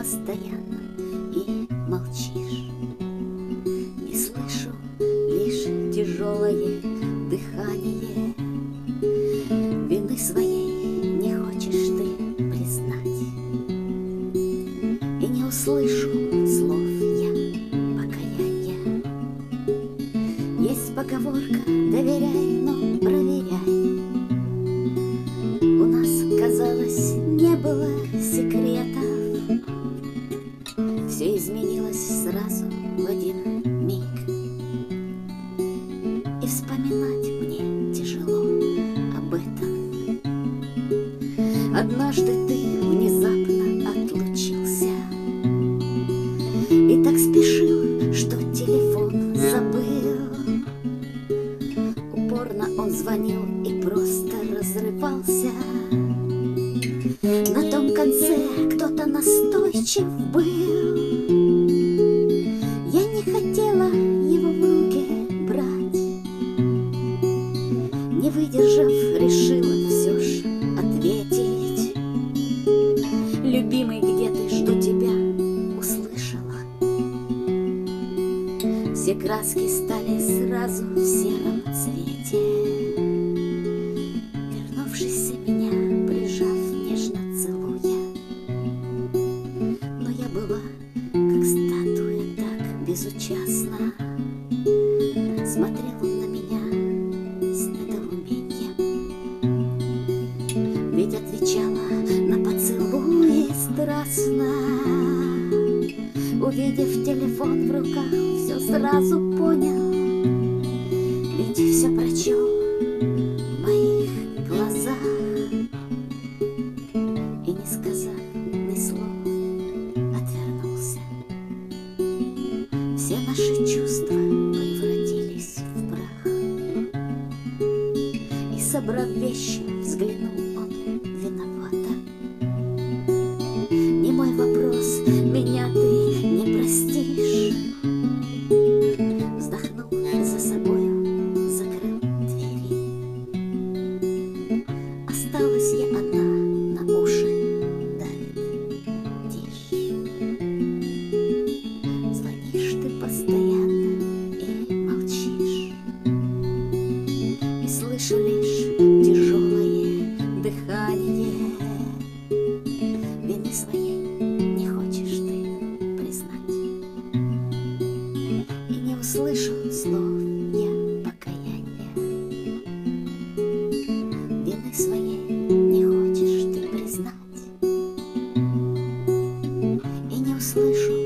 постоянно и молчишь. Не слышу лишь тяжелое дыхание. Вины своей не хочешь ты признать. И не услышу слов я покаяния. Есть поговорка: доверяй, но проверяй. У нас, казалось, не было секретов. Все изменилось сразу в один миг. И вспоминать мне тяжело об этом. Однажды ты внезапно отлучился и так спешил, что телефон забыл. Упорно он звонил и просто разрывался. На том конце кто-то настойчив был. Я не хотела его в руки брать. Не выдержав, решила все ж ответить: любимый, где ты? Жду тебя. Услышала. Все краски стали сразу в сером цвете. Вернувшись меня, прижав, нежно целуя. Но я была как статуя, так безучастна. Смотрел он на меня с недоумением. Ведь отвечала на поцелуи страстно. Увидев телефон в руках, все сразу понял. Ведь все прочел в моих глазах. И не сказав ни слова, отвернулся. Все наши чувства превратились в прах. И, собрав вещи, взглянул он виновато. Не мой вопрос, меня ты не простишь. Вздохнул и за собою закрыл двери. Осталась я одна, на уши давит тишь. Звонишь ты постоянно и молчишь. И слышу лишь тяжелое дыхание. Вины своей не хочешь ты признать. И не услышу слов я покаяния. Вины своей не хочешь ты признать. И не услышу